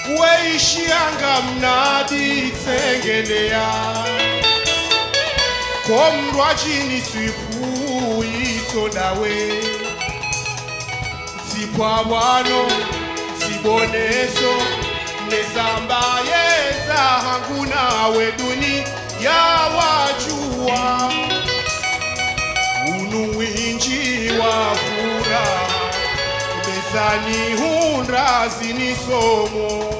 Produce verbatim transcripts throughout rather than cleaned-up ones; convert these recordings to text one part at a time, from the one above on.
weishianga mnadi tsengelea komrwa chini swifu itodawe tipwabwano tiboneso nezamba yeza hanguna weduni ya wajua unuwinji wa furaha bezani hundra zinisomo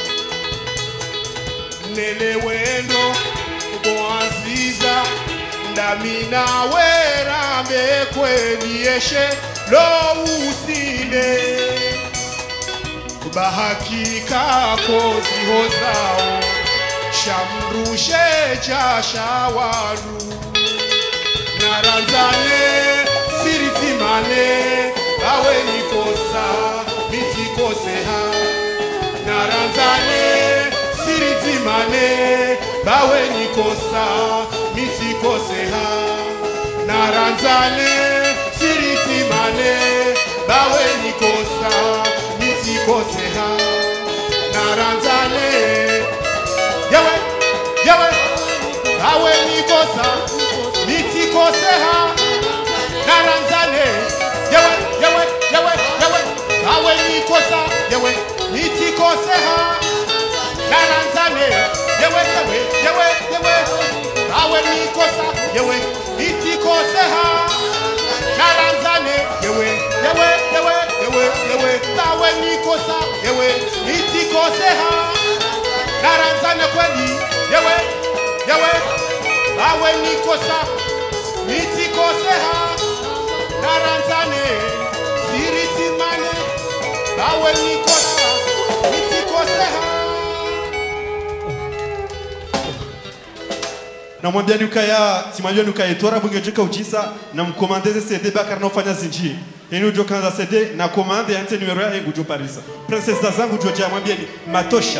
nelewendo boaziza ndamina werambe kwelieshe lo usinde bahakika kozi hozao shamrushe jashawaru naranzane siritimane awe nikosa mitikoseha naranzane siritimane bawe nikosa mitikoseha naranzane siritimane bawe nikosa mitikoseha naranzane yawe yawe bawe nikosa mitikoseha naranzane yawe yawe yawe yawe bawe nikosa yawe mitikoseha naranzane yawe yawe yawe yawe bawe nikosa yawe mitikoseha naranzane yawe yawe yawe yawe yawe bawe nikosa yawe mitikoseha naranzane kweli yawe yawe bawe nikosa mitikoseha naranzane siritimane bawe nikosa mitikoseha. Na mwambia nukaya timajua nukaya tora bungejeka uchisa na mkomandeze C D bakar na ufanya zinji yenu ujo kanza C D na komande ya nte numero ya hengu ujo Parisa princesa zangu ujo jia mwambia ni matosha.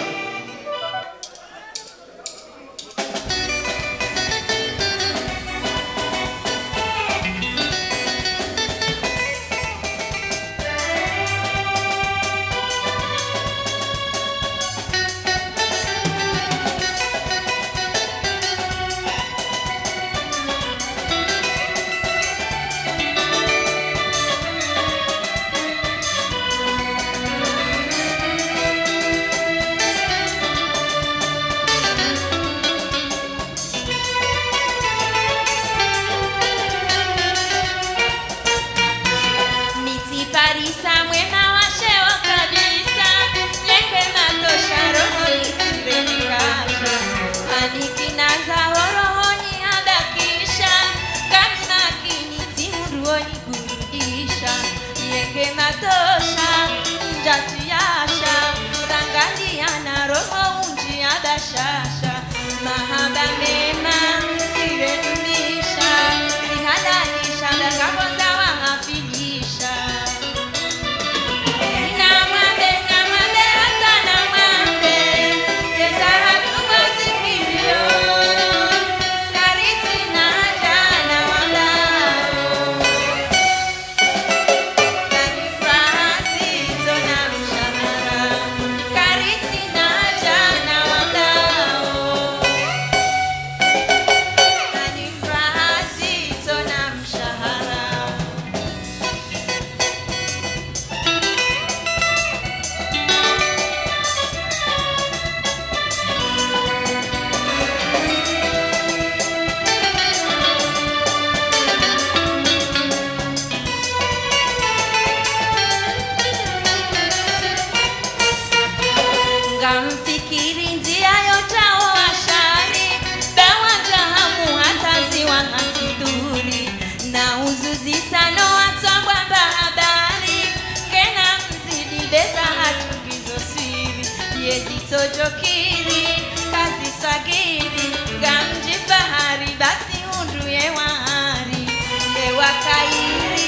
Jokiri, kazi swagiri, gamji bahari, basi undu ye wahari, ye wakairi,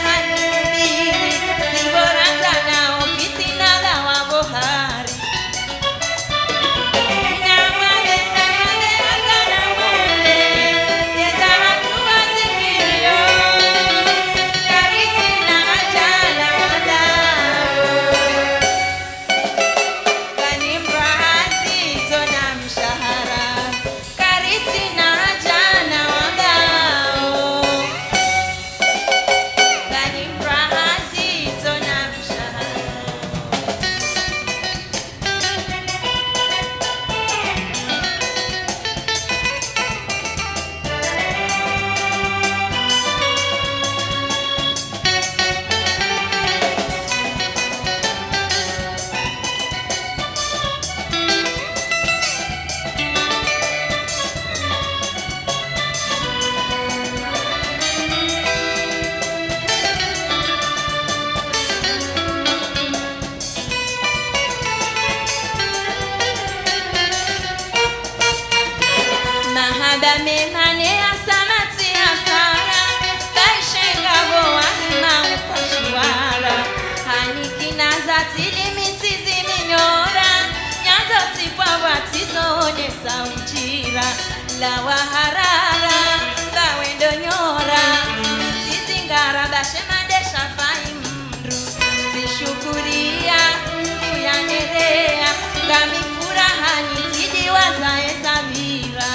hanibiri, siboranga na ofitina la wabohari. Kani bamemane asamati asara baishenga boa hima upashiwara hanikina zatili mitizi minyora nyanzo tipwa watizo onyesa ujira la waharara bawendo nyora mitizi ngara bashemandesha faimru zishukuria kuyanerea ngamifuraha nizidi wazae samira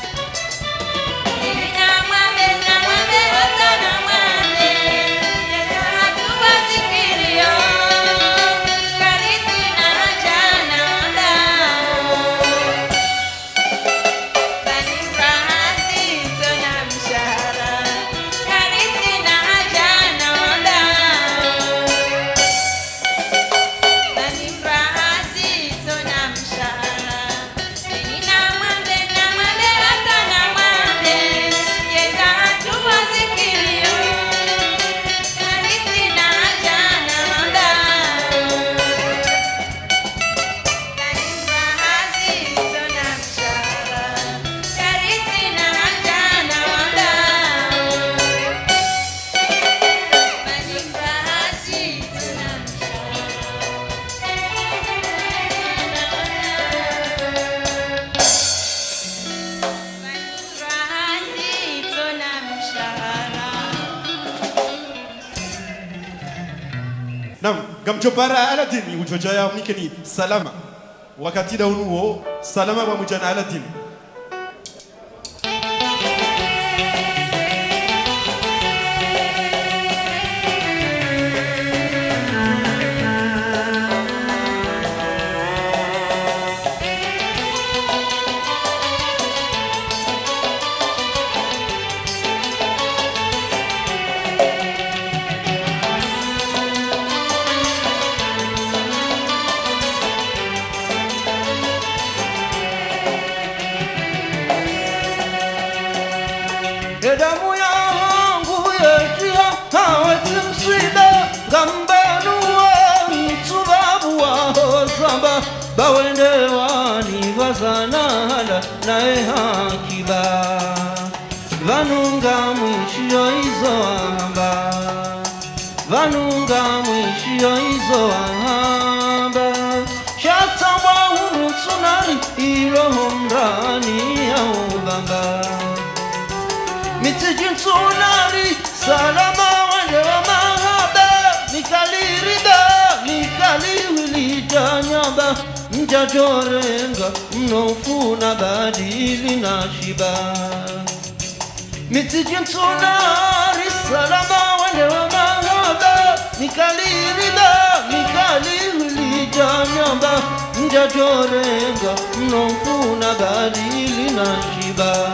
Nina mwambe na mwambe hata na mwambe Nina hatuwa zikirio Kariti na jana ndao Bani mrahazi tona mshara Kariti na jana ndao Bani mrahazi tona mshara Nina mwambe na mwambe hata na mwambe Yega hatuwa zikirio Kariti na jana ndao Bani mrahazi tona mshara Kariti na jana ndao Bani mrahazi tona Naam, gamjobara Aladini ujojaya mnikeni salama. Wakati da unuo salama wa mujana Aladini. Damu yangu yetia hawezi msida gambanu wa mtubabu wa hosamba bawende wani wazanala nae hakiba vanunga mwishio izo amba vanunga mwishio izo amba shatamba huru tsunari iroho mrani ya ubamba Mitijin tsunari salama wale wa mahaba Mikalirida mikaliwilita nyamba Mjajorenga mnofuna badili na shiba Mitijin tsunari salama wale wa mahaba Mikalirida mikaliwilita nyamba Mjajorenga mnofuna badili na shiba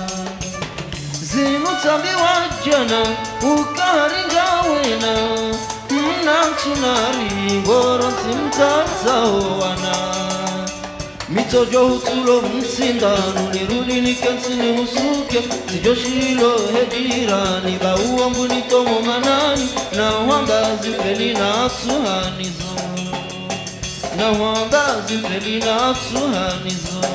Zinu tambi wajana ukaringa wena Mna tsunari ngoro simtaza wana Mitojo hutulo msindanu nirudi nikensini husuke Sijoshilo hejirani bauwa mbuni tomo manani Na wambazi feli na tsuhanizo Na wambazi feli na tsuhanizo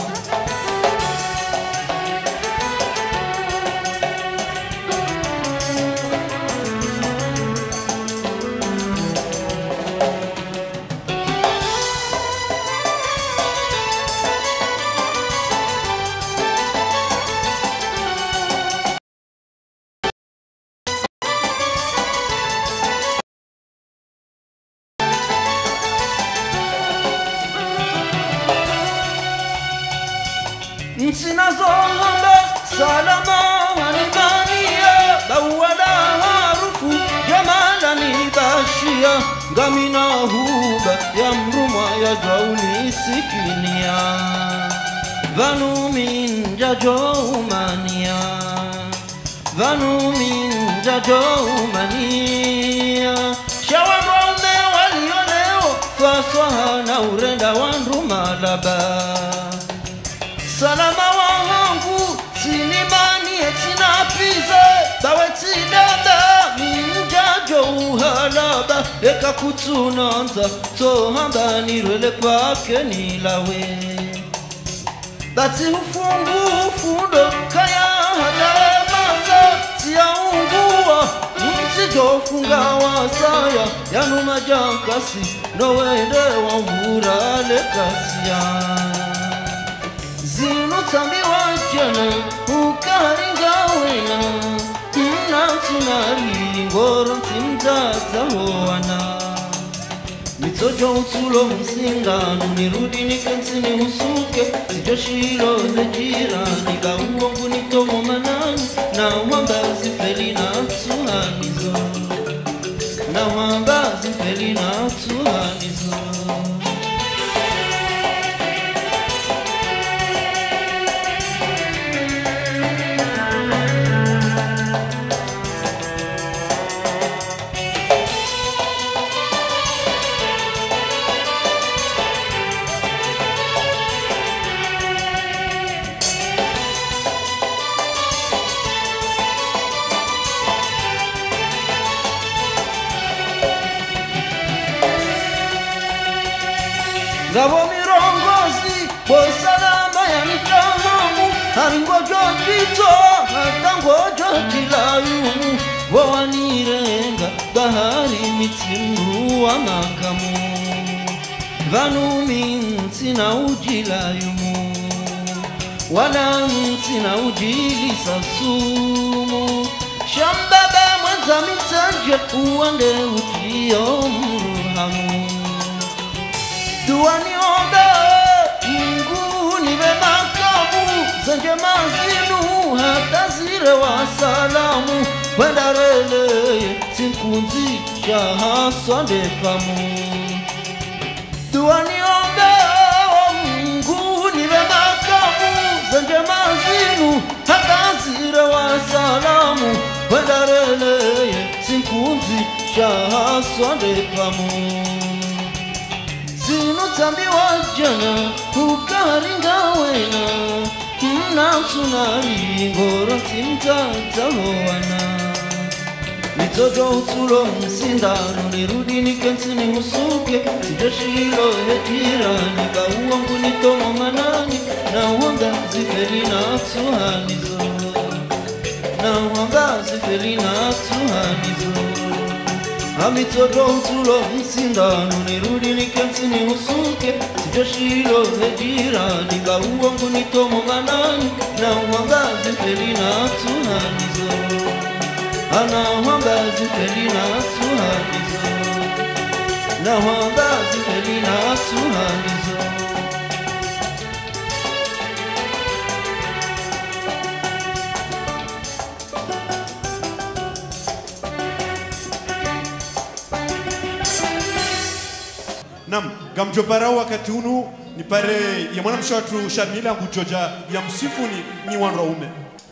Sinazohamba salama hanimania Bawala harufu jamala nibashia Ngamina huba ya mruma ya jauni sikinia Vanu minja joumania Vanu minja joumania Shawarome walioneo Faswaha na urenda wandruma laba Salama wangu sinimani etina pize Baweti dada minjajo uhalaba Eka kutunanza tohamba nirwele kwake nilawe bati ufungu ufundo kaya hada masa siya ungua msijofunga wasaya yanu majankasi no wende wangura lekasia zinu tambi wajana ukaringa wena mna tunari ngoro timtata hoana mitojo utulo msingano nirudi nikensini usuke sijoshilo zejira nika uongu nitomo manani na wambazi feli na tuhanizo na wambazi feli na tuhanizo Gabo mirongozi kwa salama ya mitahamu haringojo jito hatangojo jilayumu wawanirenga bahari mitimru wa makamu vanu minti na ujilayumu wala minti na ujilisa sumu shambaba mwanza mitanje uwande ujio mruhamu duani oda Mungu niwe makamu zanje mazinu hata zire wa salamu wendarele sinkunzi shahaswande pamu duani oda Mungu niwe makamu zanje mazinu hata zire wa salamu wendarele sinkunzi shahaswande pamu zinu tambi wajana ukaringa wena mna tunari ngoro timtata hoana mitojo utulo msindano nirudi nikensini usuke sijoshilo hejira nika uongu nitomo manani na wanga ziferi na tuhanizo na wanga ziferi na tuhanizo amitojo utulo msindano nirudi nikensini usuke sijoshilo hejira nika uongu nitomo manani na wangazi feli na tuhanizo ana wangazi feli na tuhanizo na wangazi feli na tuhanizo Nam, gamjo parao wakati unu ni pare ya mwana mshatu Sharmila ngujoja ya msifu ni ni wanraume.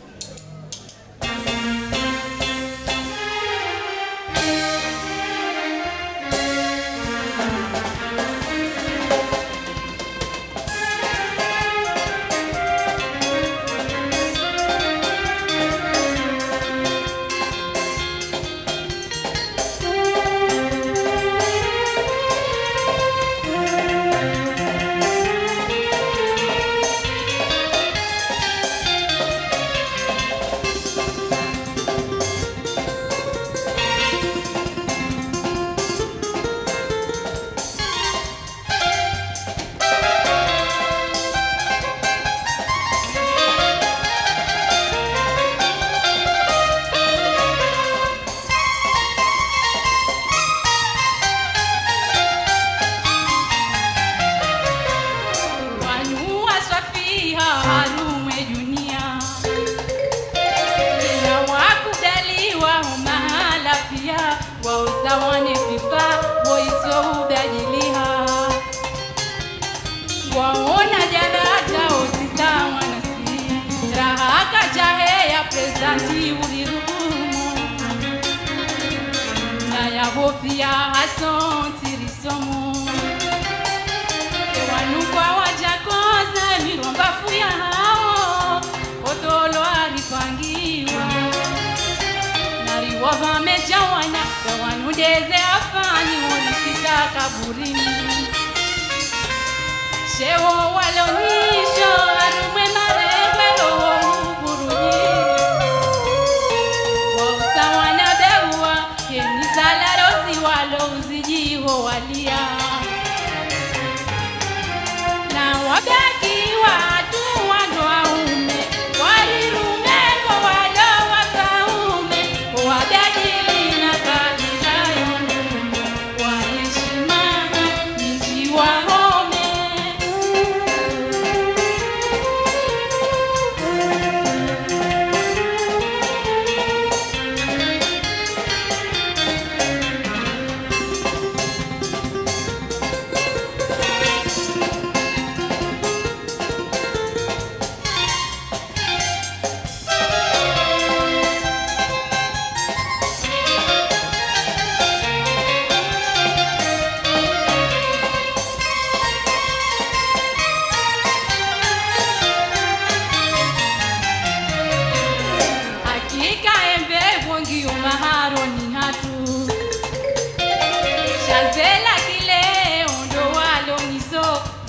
Waone vifaa boizo ubadiliha waona jalata otisa wanasi raha kajahe ya presidenti ulirumu na ya hofia hason tirisomo ewanukwa wajakoza miromba fuya hao otolo alipangiwa nariwa vamejawana wanudeze afani wonisisa kaburini shewo walonisho arume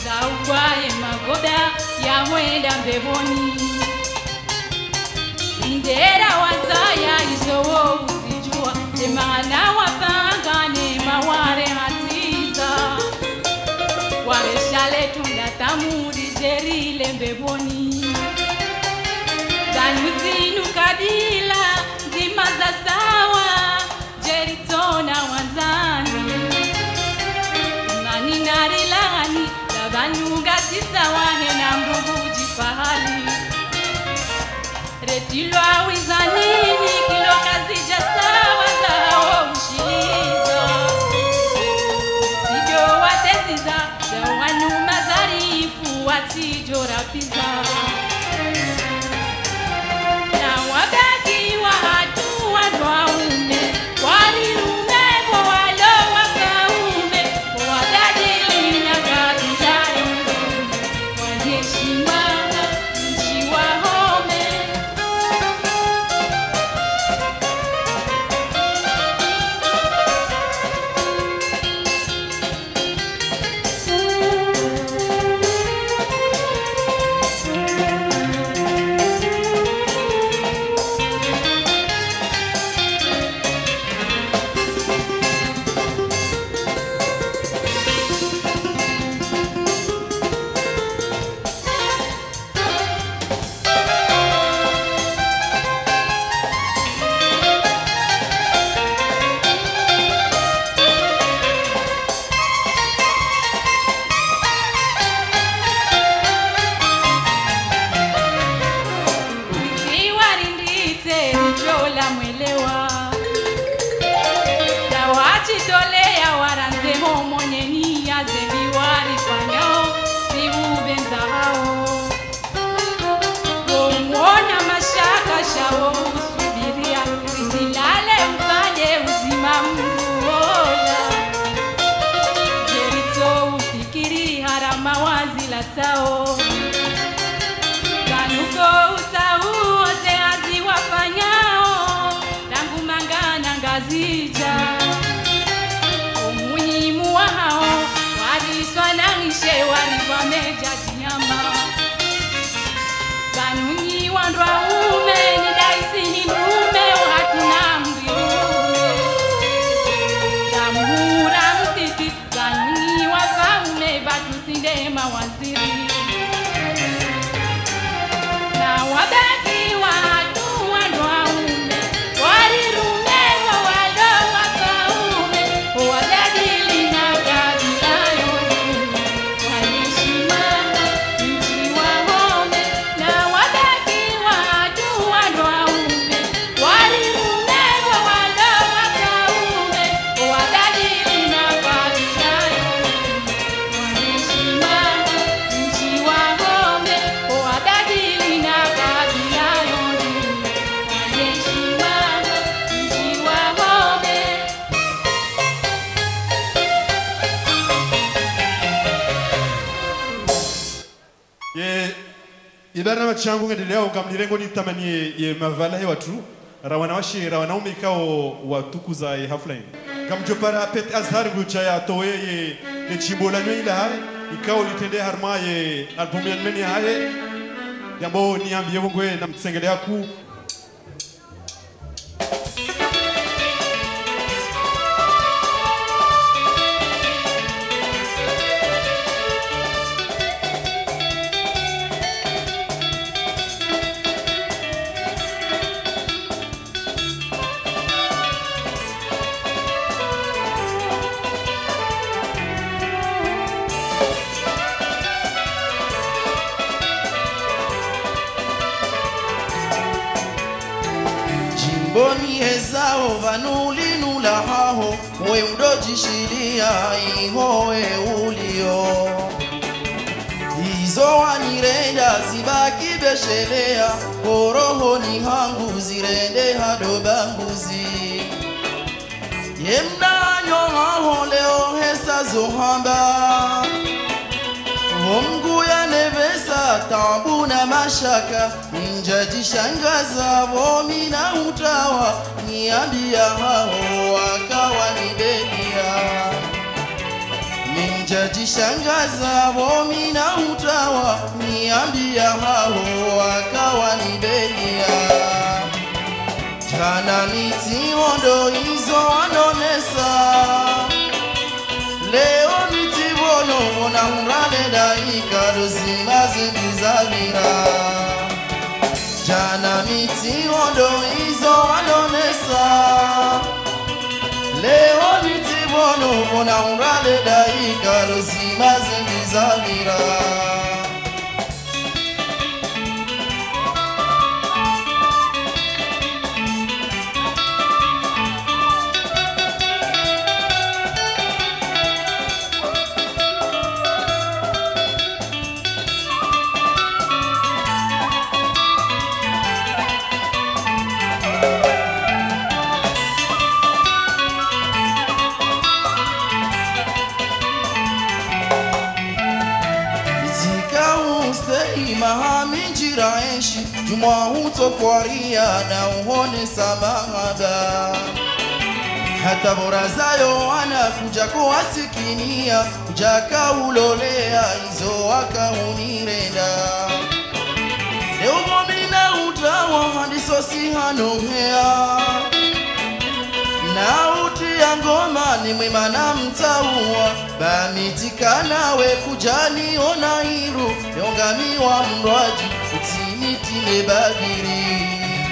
Saukwaye magoda ya mwenda mbevoni. Sindera wazaya izowo usijua, temana wapangane maware hatiza. Wareshale tunda tamuri jerile mbevoni. Danuzinu kadila nzima za sawa, jeritona wanzani. Mani narilani Banunga tisawa hena mbugu jifahali. Retilwa wizanini kilo kazi jasawa zao mshiliza. Tijo watesiza ya wanu mazarifu watijo rapiza. Na wabaki wa hatu wanwaume walirume kwa walo wakaume wadadili na gadi. Kanuko utau ote azi wafanyao Rangu mangana ngazija Umuhimu wa hao Wariswa na nishe wariwa meja jinyama Kanunyi wandwa ume ni daisi ni mrume Hatuna mriume Ramura mtiti Kanunyi wafaume Batu sindema waziri Na wabaki watu wanwaume Walirume wa walo wakaume Wadadili na kabila yote Walishimana nchi wahome Na wabaki watu wanwaume Walirume wa walo wakaume Wadadili na kabila yote Walishimana nchi wahome Wadadili na kabila yote Walishimana nchi wahome ye ibara machangu ngendelea ukamlirengo ni tamani ye, ye mavala he watu rawana washi rawana umikao watukuza ye haflain kamjopara pet azhar gucha ya towe ye ne chimbola nyo ila hai ikao litende harma ye album ya meni haye yambo niambie ngwe na mtsengelea ku Boni ezao vanuli nula haho we udojishilia iho we ulio Izo wanirenda zibaki beshelea Koroho ni hangu zirende hado banguzi Yemna nyohaho leo hesa zohamba Mungu ya nevesa tabu na mashaka Ninjaji shangaza vomi na utawa Niambia hao wakawa nibedia Ninjajishangaza womina utawa niambia hao wakawa nibenia. Jana mitiondo hizo anonesa, leo mitibono mona mrane daika dozimaze mizamira. Jana mitiondo hizo anonesa, leo mitibono mona mrane daika dozimaze mizamira. Mahaminjira enshi jumwa utokwaria na uhone samahaba. Hata borazayo anakuja kuwasikinia, kujaka ulolea hizo waka unirenda. Leo momina utawa handiso si hanohea, na uti ya ngoma ni mwema na mtaua. Bamitika nawe kujani ona hiru, yongami wa mrwaji utimitime bagiri.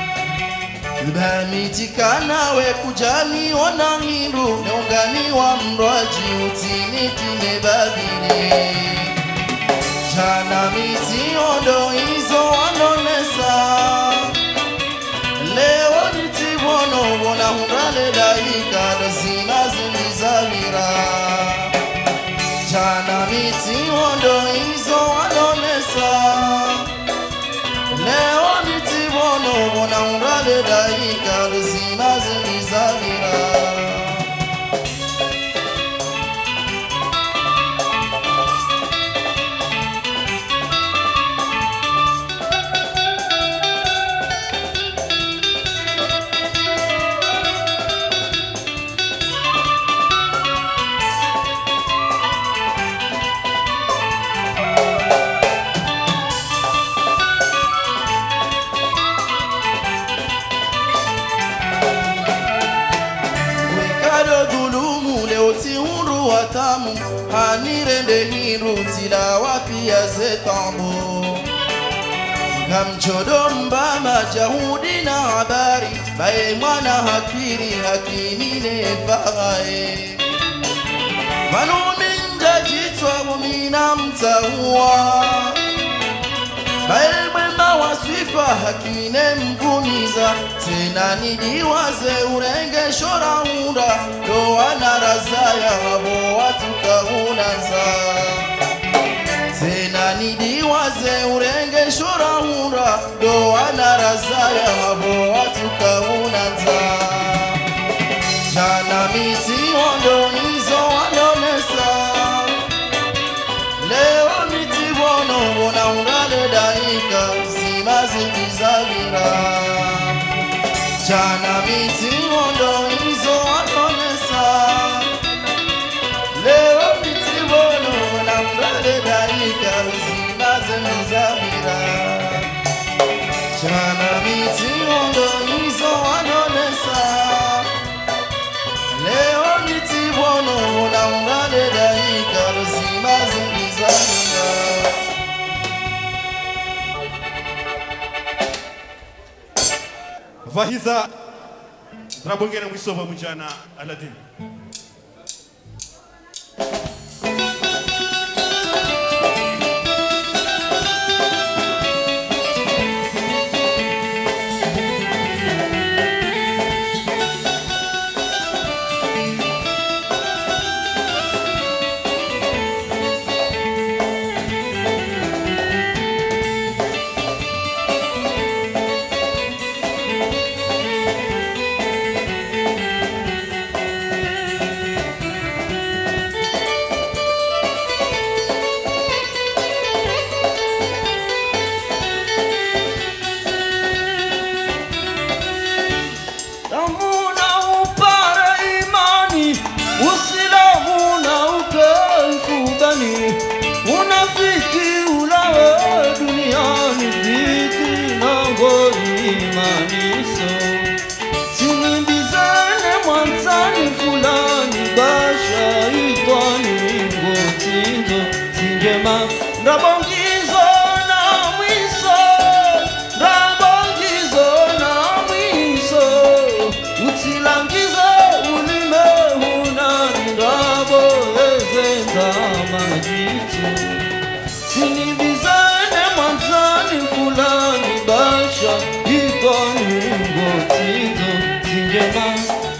Bamitika nawe kujani ona hiru, yongami wa mrwaji utimitime bagiri. Jana mitiondo hizo anonesa, leo nitibono wona hundrale daika dozima zimizamira. Jana mitiondo hizo anonesa, leo nitibono wona hundrale daika dozima zimizamira. Watamu hanirende hiru tila wapi ya zetambo. Kamchodo mbama jahudi na habari, bae mwana hakiri hakimine fagae. Manu minja jitwa mumina mtaua, bae mwema waswifa hakine mvumiza. Tena nidiwaze urenge shora unda, doa na razaya habo watu kahunanza. Tena nidiwaze urenge shora unda, doa na razaya habo watu kahunanza. Jana mitiondo hizo anonesa, leo mitibono wona unale daika usimazi bizabira. Jana mitiondo hizo anonesa, leo mitibono wona unale daika usimazi bizabira. Jana mitiondo hizo anonesa, leo mitibono wona unale daika usimazi bizabira. Vahiza Drabongena mwisova mujana Aladin. sinjema ndabongizo na mwiso ndabongizo na mwiso utilangizo ulime hunani ndabo ezenza majitu sinibizane mwanzani fulani basha ikoni ngotizo sinjema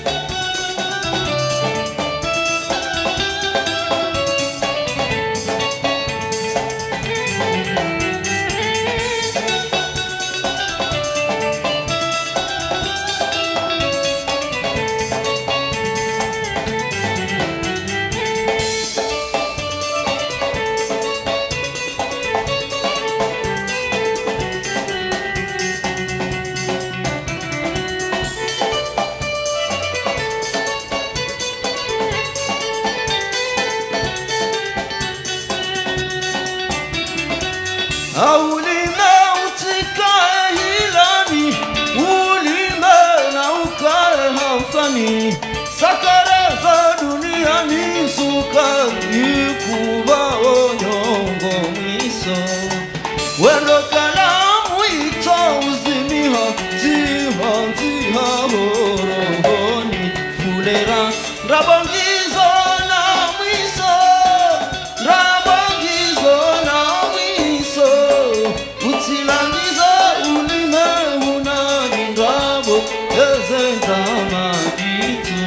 Ulime utikae hilani, ulime na ukae hafani. Sakara za dunia ni suka, ikuba onyongo miso. Wendo kalamu ito uzimiha, ziha ziha horohoni. Fulera rabongizo na miso, rabongizo na miso. Utilangiza ulime hunani ndabo ezenza majitu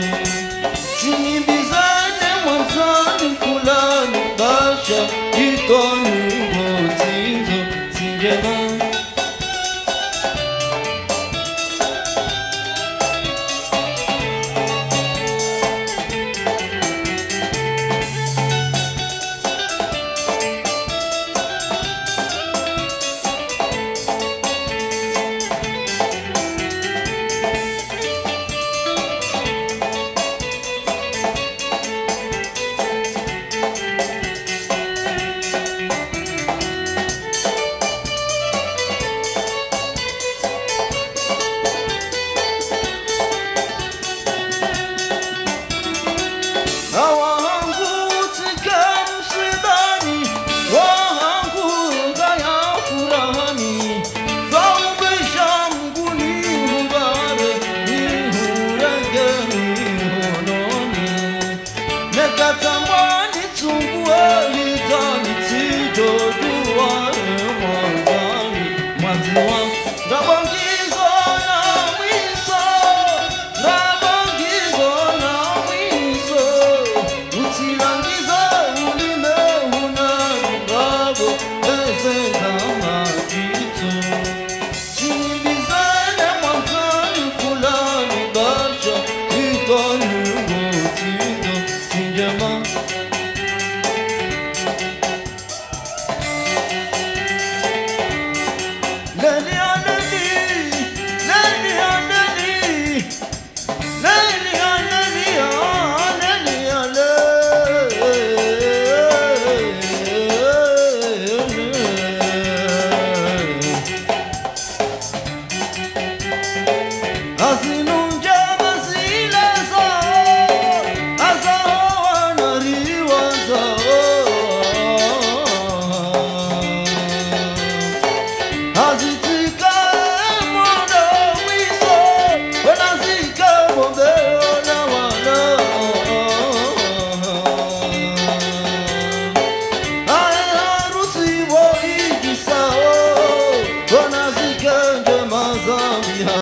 sinibizane mwanzani fulani basha ikoni